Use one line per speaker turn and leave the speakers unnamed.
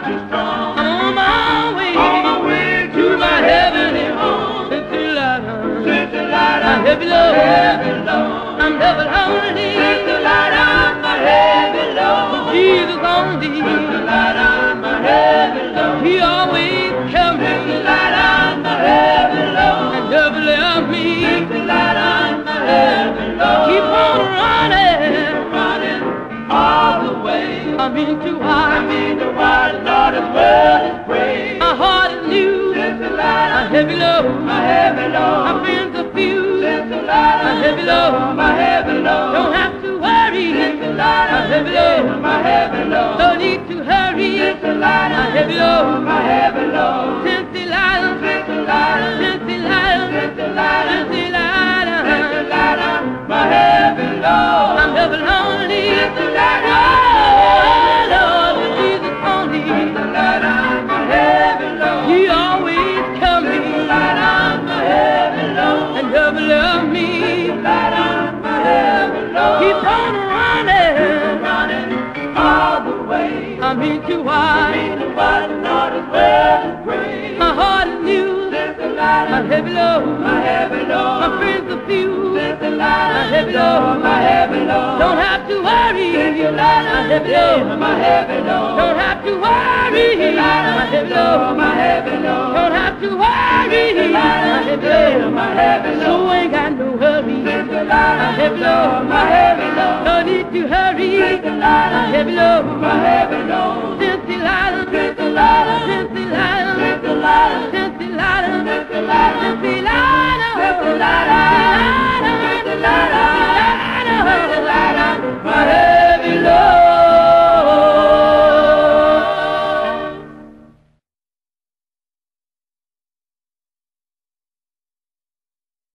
I'm on my way to my heavenly home. Since the light on my heavy load, I'm never lonely. Since the light on my heavy load, Jesus on thee. Since the light on my heavy load, He always kept me. Since the light on my heavy load, and never left me. Since the light on my heavy load, keep on running all the way. I'm into wide, Lord, as well as brave. My heart is new. Since the light on my heavy load, my friends are few. Since the light on my heavy load, don't have to worry. Since the light on my heavy load, no need to hurry. Since the light on my heavy load, since the light on, since the light on, since the light on, since the light on, since the light on, since the light on my heavy load, I'm never lonely. Since the light on, Lord, with Jesus only. Since the light on my heavy load, He always come me. Since the light on my heavy load, and never love me. Since the light on my heavy load, keep on running all the way. I'm into wide, not as well as brave. My heart is new. Since the light on my heavy load, my friends are few. Since the light on my heavy load, don't have to worry. Since the light on my heavy load, don't have to worry. Since the light on my heavy load, don't have to worry. Since the light on my heavy load, so ain't got no hurry. Since the light on my heavy load, no need to hurry. Since the light on my heavy load, since the light on, since the light on, since the light on, since the light on, since the light on, since the light on, since the light on, since the light on.